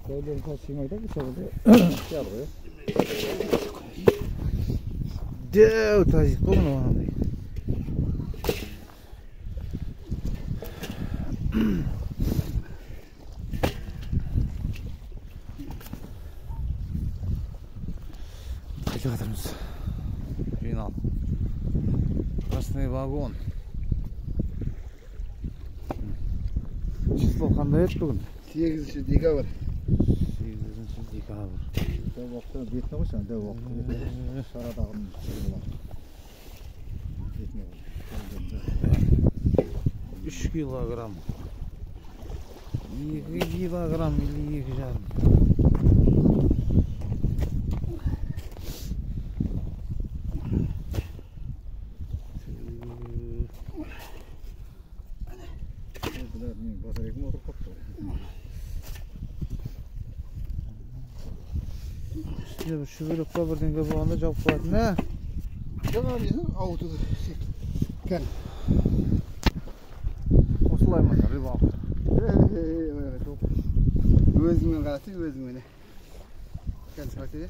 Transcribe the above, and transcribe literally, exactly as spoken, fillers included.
Söylüyorum taşıymayı da bir şekilde yapıyor. Dev taşı koyun ona. Kaça kadarımız? Final. Красный вагон. Число қандай еді бүгін? сегизинчи декабрь. сегизинчи декабрь. Дәу уақытта бетіне қойшы, дәу уақытта шарадағының үч килограмм. екі килограмм или екі жарым. Üstüne bir şöyle kabirden kabağında cevap koydu ne? Жаңа несін ауытуды кән. Осылай ма рыбалка? Өзіңмен қарасы өзіңмен. Кән сағат еді.